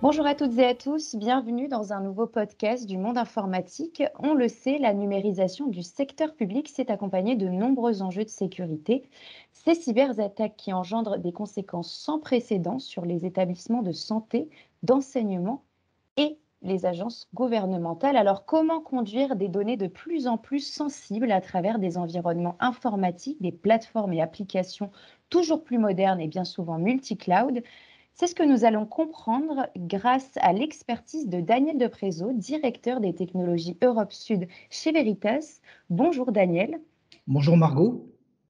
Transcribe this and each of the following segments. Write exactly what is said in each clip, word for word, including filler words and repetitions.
Bonjour à toutes et à tous, bienvenue dans un nouveau podcast du monde informatique. On le sait, la numérisation du secteur public s'est accompagnée de nombreux enjeux de sécurité. Ces cyberattaques qui engendrent des conséquences sans précédent sur les établissements de santé, d'enseignement et les agences gouvernementales. Alors, comment conduire des données de plus en plus sensibles à travers des environnements informatiques, des plateformes et applications toujours plus modernes et bien souvent multi-cloud? C'est ce que nous allons comprendre grâce à l'expertise de Daniel Deprezzo, directeur des technologies Europe Sud chez Veritas. Bonjour Daniel. Bonjour Margot.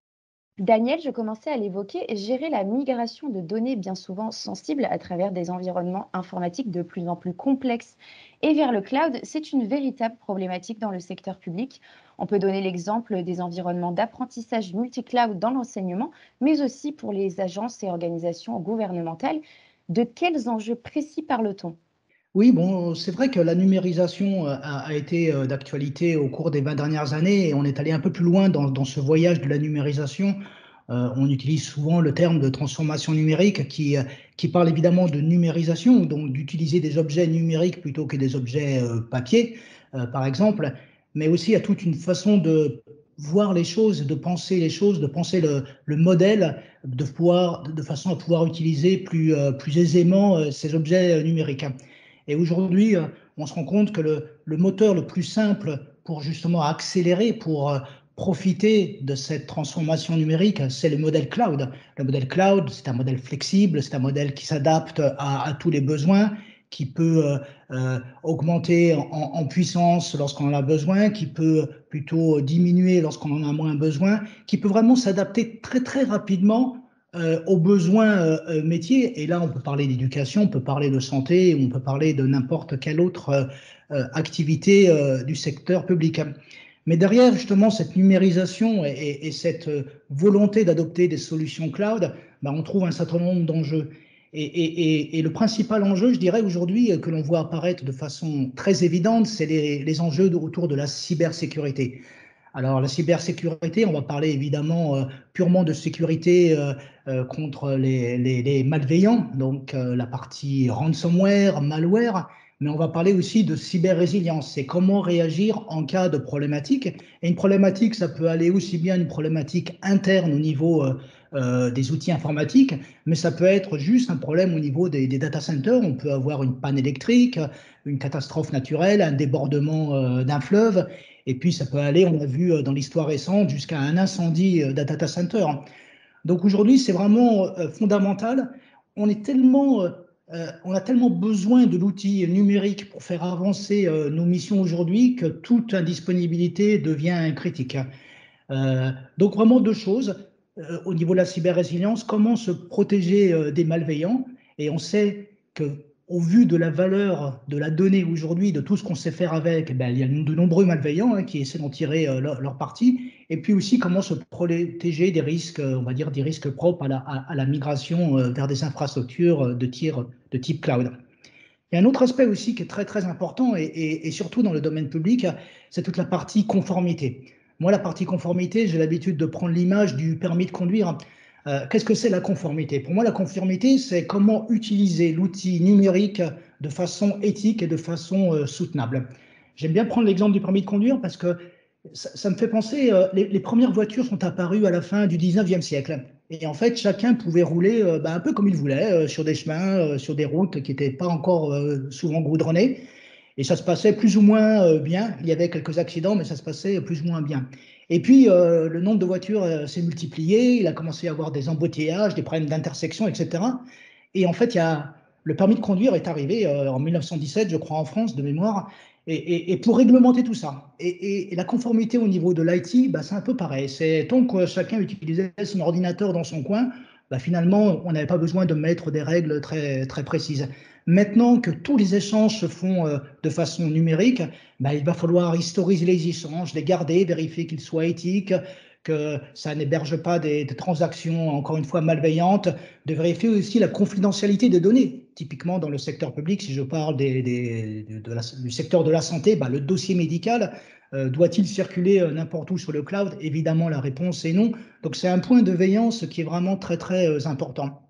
Daniel, je commençais à l'évoquer, gérer la migration de données bien souvent sensibles à travers des environnements informatiques de plus en plus complexes et vers le cloud, c'est une véritable problématique dans le secteur public. On peut donner l'exemple des environnements d'apprentissage multi-cloud dans l'enseignement, mais aussi pour les agences et organisations gouvernementales. De quels enjeux précis parle-t-on? Oui, bon, c'est vrai que la numérisation euh, a, a été euh, d'actualité au cours des vingt dernières années et on est allé un peu plus loin dans, dans ce voyage de la numérisation. Euh, on utilise souvent le terme de transformation numérique qui, euh, qui parle évidemment de numérisation, donc d'utiliser des objets numériques plutôt que des objets euh, papier, euh, par exemple, mais aussi à toute une façon de voir les choses, de penser les choses, de penser le, le modèle, de, pouvoir, de façon à pouvoir utiliser plus, euh, plus aisément euh, ces objets euh, numériques. Et aujourd'hui, euh, on se rend compte que le, le moteur le plus simple pour justement accélérer, pour euh, profiter de cette transformation numérique, c'est le modèle cloud. Le modèle cloud, c'est un modèle flexible, c'est un modèle qui s'adapte à, à tous les besoins, qui peut euh, euh, augmenter en, en puissance lorsqu'on en a besoin, qui peut plutôt diminuer lorsqu'on en a moins besoin, qui peut vraiment s'adapter très très rapidement euh, aux besoins euh, métiers. Et là, on peut parler d'éducation, on peut parler de santé, on peut parler de n'importe quelle autre euh, activité euh, du secteur public. Mais derrière, justement, cette numérisation et, et, et cette volonté d'adopter des solutions cloud, ben, on trouve un certain nombre d'enjeux. Et, et, et, le principal enjeu, je dirais aujourd'hui, que l'on voit apparaître de façon très évidente, c'est les, les enjeux de, autour de la cybersécurité. Alors la cybersécurité, on va parler évidemment euh, purement de sécurité euh, euh, contre les, les, les, malveillants, donc euh, la partie ransomware, malware, mais on va parler aussi de cyber-résilience, c'est comment réagir en cas de problématique. Et une problématique, ça peut aller aussi bien une problématique interne au niveau euh, euh, des outils informatiques, mais ça peut être juste un problème au niveau des, des data centers. On peut avoir une panne électrique, une catastrophe naturelle, un débordement euh, d'un fleuve. Et puis, ça peut aller, on l'a vu dans l'histoire récente, jusqu'à un incendie d'un data center. Donc aujourd'hui, c'est vraiment euh, fondamental. On est tellement, euh, on a tellement besoin de l'outil numérique pour faire avancer euh, nos missions aujourd'hui que toute indisponibilité devient critique. Euh, donc vraiment deux choses. Euh, au niveau de la cyber-résilience, comment se protéger euh, des malveillants. Et on sait que au vu de la valeur de la donnée aujourd'hui, de tout ce qu'on sait faire avec, eh ben, il y a de nombreux malveillants hein, qui essaient d'en tirer euh, leur, leur, parti. Et puis aussi comment se protéger des risques, euh, on va dire des risques propres à la, à, à la migration euh, vers des infrastructures de, tir, de type cloud. Il y a un autre aspect aussi qui est très très important et, et, et surtout dans le domaine public, c'est toute la partie conformité. Moi, la partie conformité, j'ai l'habitude de prendre l'image du permis de conduire. Euh, Qu'est-ce que c'est la conformité? Pour moi, la conformité, c'est comment utiliser l'outil numérique de façon éthique et de façon euh, soutenable. J'aime bien prendre l'exemple du permis de conduire parce que ça, ça me fait penser, euh, les, les premières voitures sont apparues à la fin du dix-neuvième siècle. Et en fait, chacun pouvait rouler euh, bah, un peu comme il voulait, euh, sur des chemins, euh, sur des routes qui n'étaient pas encore euh, souvent goudronnées. Et ça se passait plus ou moins euh, bien. Il y avait quelques accidents, mais ça se passait plus ou moins bien. Et puis, euh, le nombre de voitures euh, s'est multiplié. Il a commencé à y avoir des embouteillages, des problèmes d'intersection, et cetera. Et en fait, il y a, le permis de conduire est arrivé euh, en mille neuf cent dix-sept, je crois, en France, de mémoire. Et, et, et pour réglementer tout ça. Et, et, et la conformité au niveau de l'I T, bah, c'est un peu pareil. C'est tant que chacun utilisait son ordinateur dans son coin, bah, finalement, on n'avait pas besoin de mettre des règles très, très précises. Maintenant que tous les échanges se font euh, de façon numérique, bah, il va falloir historiser les échanges, les garder, vérifier qu'ils soient éthiques, que ça n'héberge pas des, des transactions, encore une fois, malveillantes, de vérifier aussi la confidentialité des données. Typiquement, dans le secteur public, si je parle des, des, de la, du secteur de la santé, bah, le dossier médical, euh, doit-il circuler euh, n'importe où sur le cloud? Évidemment, la réponse est non. Donc, c'est un point de veillance qui est vraiment très, très euh, important.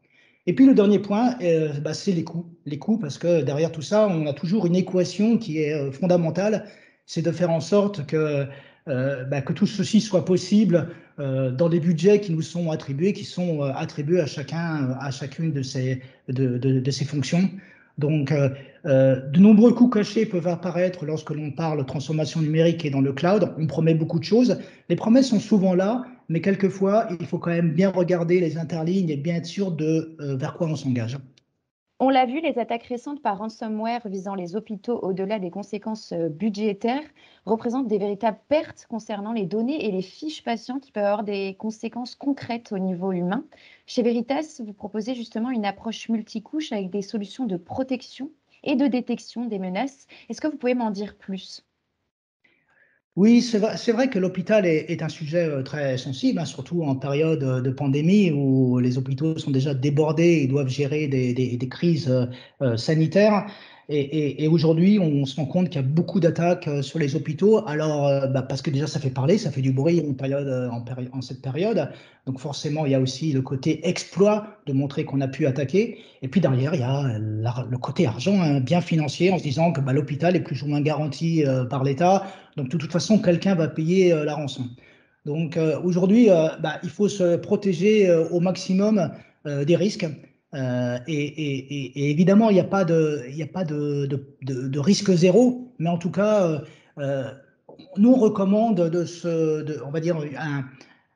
Et puis le dernier point, euh, bah, c'est les coûts. Les coûts, parce que derrière tout ça, on a toujours une équation qui est euh, fondamentale, c'est de faire en sorte que, euh, bah, que tout ceci soit possible euh, dans des budgets qui nous sont attribués, qui sont euh, attribués à chacun, à chacune de ces, de, de, de ces fonctions. Donc, euh, euh, de nombreux coûts cachés peuvent apparaître lorsque l'on parle de transformation numérique et dans le cloud. On promet beaucoup de choses. Les promesses sont souvent là, mais quelquefois, il faut quand même bien regarder les interlignes et bien être sûr de euh, vers quoi on s'engage. On l'a vu, les attaques récentes par ransomware visant les hôpitaux au-delà des conséquences euh, budgétaires représentent des véritables pertes concernant les données et les fiches patients qui peuvent avoir des conséquences concrètes au niveau humain. Chez Veritas, vous proposez justement une approche multicouche avec des solutions de protection et de détection des menaces. Est-ce que vous pouvez m'en dire plus? Oui, c'est vrai, c'est vrai que l'hôpital est, est un sujet euh, très sensible, hein, surtout en période euh, de pandémie où les hôpitaux sont déjà débordés et doivent gérer des, des- des crises euh, euh, sanitaires. Et, et- et aujourd'hui, on se rend compte qu'il y a beaucoup d'attaques euh, sur les hôpitaux. Alors, euh, bah, parce que déjà, ça fait parler, ça fait du bruit en période, euh, en péri- en cette période. Donc, forcément, il y a aussi le côté exploit de montrer qu'on a pu attaquer. Et puis derrière, il y a la- le côté argent, hein, bien financier, en se disant que bah, l'hôpital est plus ou moins garanti euh, par l'État. Donc, de toute façon, quelqu'un va payer euh, la rançon. Donc, euh, aujourd'hui, euh, bah, il faut se protéger euh, au maximum euh, des risques. Euh, et, et- et- et évidemment, il n'y a pas de, il y a pas de, de- de- de risque zéro, mais en tout cas, euh, euh, nous, on recommande de se, de- on va dire, un-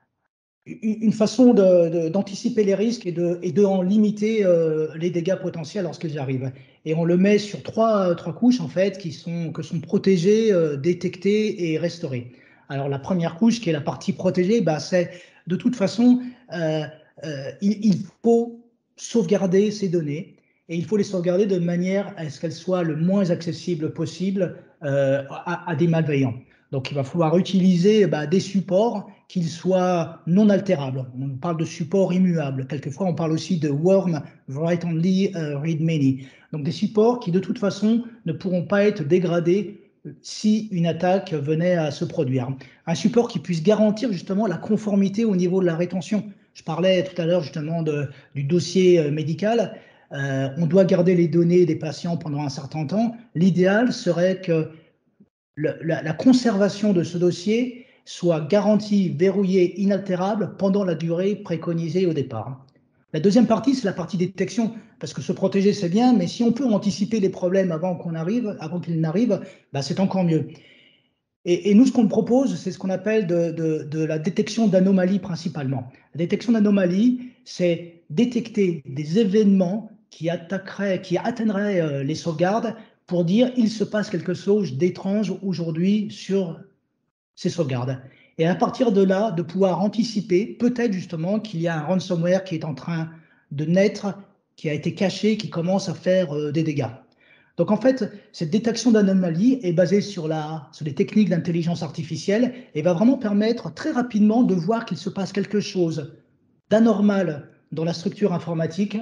une façon de- de- d'anticiper les risques et de, et de en limiter euh, les dégâts potentiels lorsqu'ils arrivent. Et on le met sur trois, trois couches, en fait, qui sont, que sont protégées, euh, détectées et restaurées. Alors, la première couche, qui est la partie protégée, bah, c'est de toute façon, euh, euh, il, il faut sauvegarder ces données et il faut les sauvegarder de manière à ce qu'elles soient le moins accessibles possible euh, à, à des malveillants. Donc, il va falloir utiliser bah, des supports qu'ils soient non altérables. On parle de supports immuables. Quelquefois, on parle aussi de worm write only, uh, read many. Donc, des supports qui, de toute façon, ne pourront pas être dégradés si une attaque venait à se produire. Un support qui puisse garantir justement la conformité au niveau de la rétention. Je parlais tout à l'heure justement de, du dossier médical. Euh, on doit garder les données des patients pendant un certain temps. L'idéal serait que le, la, la, conservation de ce dossier soit garantie, verrouillée, inaltérable pendant la durée préconisée au départ. La deuxième partie, c'est la partie détection, parce que se protéger, c'est bien, mais si on peut anticiper les problèmes avant qu'on arrive, avant qu'ils n'arrivent, bah, c'est encore mieux. Et, et, nous, ce qu'on propose, c'est ce qu'on appelle de, de, de la détection d'anomalies principalement. La détection d'anomalies, c'est détecter des événements qui attaqueraient, qui atteindraient euh, les sauvegardes pour dire il se passe quelque chose d'étrange aujourd'hui sur ces sauvegardes. Et à partir de là, de pouvoir anticiper peut-être justement qu'il y a un ransomware qui est en train de naître, qui a été caché, qui commence à faire euh, des dégâts. Donc en fait, cette détection d'anomalies est basée sur, la, sur les techniques d'intelligence artificielle et va vraiment permettre très rapidement de voir qu'il se passe quelque chose d'anormal dans la structure informatique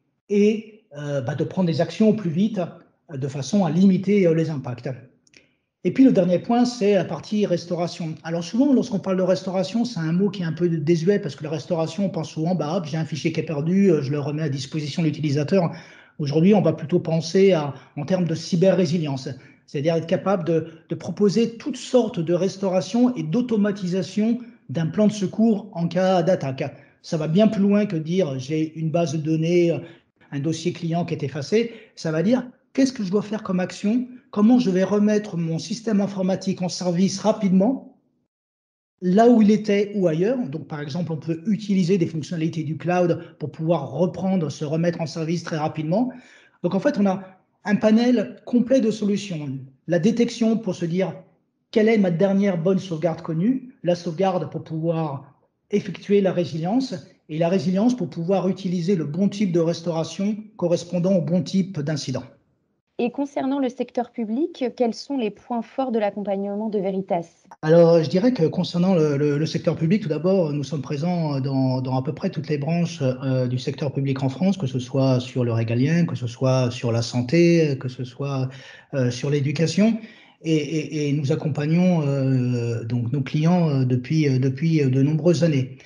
et euh, bah, de prendre des actions au plus vite euh, de façon à limiter euh, les impacts. Et puis le dernier point, c'est la partie restauration. Alors souvent, lorsqu'on parle de restauration, c'est un mot qui est un peu désuet parce que la restauration, on pense souvent, bah hop, j'ai un fichier qui est perdu, je le remets à disposition de l'utilisateur. Aujourd'hui, on va plutôt penser à, en termes de cyber-résilience, c'est-à-dire être capable de, de proposer toutes sortes de restauration et d'automatisation d'un plan de secours en cas d'attaque. Ça va bien plus loin que dire j'ai une base de données, un dossier client qui est effacé. Ça va dire qu'est-ce que je dois faire comme action, comment je vais remettre mon système informatique en service rapidement, là où il était ou ailleurs. Donc, par exemple, on peut utiliser des fonctionnalités du cloud pour pouvoir reprendre, se remettre en service très rapidement. Donc, en fait, on a un panel complet de solutions. La détection pour se dire quelle est ma dernière bonne sauvegarde connue, la sauvegarde pour pouvoir effectuer la résilience et la résilience pour pouvoir utiliser le bon type de restauration correspondant au bon type d'incident. Et concernant le secteur public, quels sont les points forts de l'accompagnement de Veritas? Alors, je dirais que concernant le, le, le secteur public, tout d'abord, nous sommes présents dans, dans, à peu près toutes les branches euh, du secteur public en France, que ce soit sur le régalien, que ce soit sur la santé, que ce soit euh, sur l'éducation. Et, et, et, nous accompagnons euh, donc nos clients euh, depuis, depuis de nombreuses années.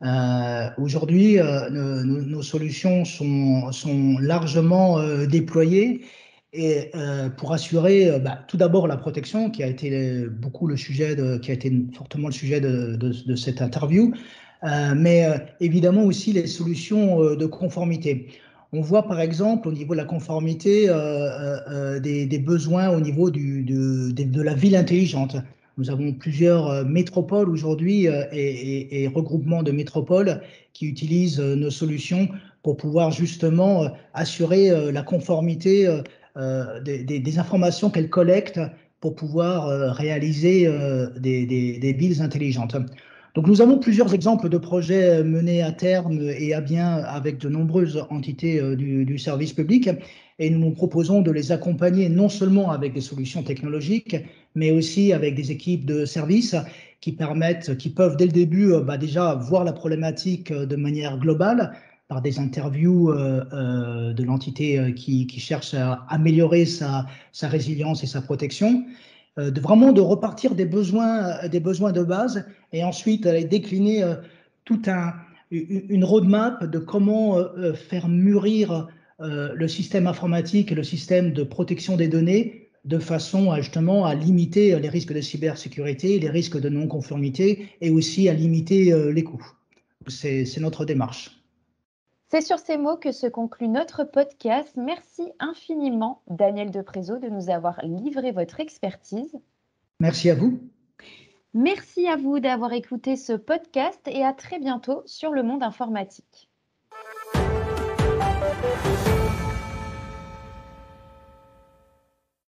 Euh, aujourd'hui, euh, nos, nos, solutions sont, sont largement euh, déployées et euh, pour assurer euh, bah, tout d'abord la protection, qui a été beaucoup le sujet de, qui a été fortement le sujet de, de, de cette interview, euh, mais euh, évidemment aussi les solutions euh, de conformité. On voit par exemple au niveau de la conformité euh, euh, des, des besoins au niveau du, de, de, de la ville intelligente. Nous avons plusieurs euh, métropoles aujourd'hui euh, et, et, et regroupements de métropoles qui utilisent euh, nos solutions pour pouvoir justement euh, assurer euh, la conformité euh, des, des, des informations qu'elles collectent pour pouvoir euh, réaliser euh, des, des, des villes intelligentes. Donc nous avons plusieurs exemples de projets menés à terme et à bien avec de nombreuses entités euh, du, du service public et nous nous proposons de les accompagner non seulement avec des solutions technologiques, mais aussi avec des équipes de services qui permettent, qui peuvent dès le début bah, déjà voir la problématique de manière globale par des interviews euh, euh, de l'entité qui, qui cherche à améliorer sa, sa résilience et sa protection. Euh, de vraiment de repartir des besoins, des besoins de base et ensuite aller décliner euh, tout un, une roadmap de comment euh, faire mûrir euh, le système informatique et le système de protection des données de façon à justement à limiter les risques de cybersécurité, les risques de non-conformité et aussi à limiter euh, les coûts. C'est notre démarche. C'est sur ces mots que se conclut notre podcast. Merci infiniment, Daniel Deprézeau, de nous avoir livré votre expertise. Merci à vous. Merci à vous d'avoir écouté ce podcast et à très bientôt sur Le Monde Informatique.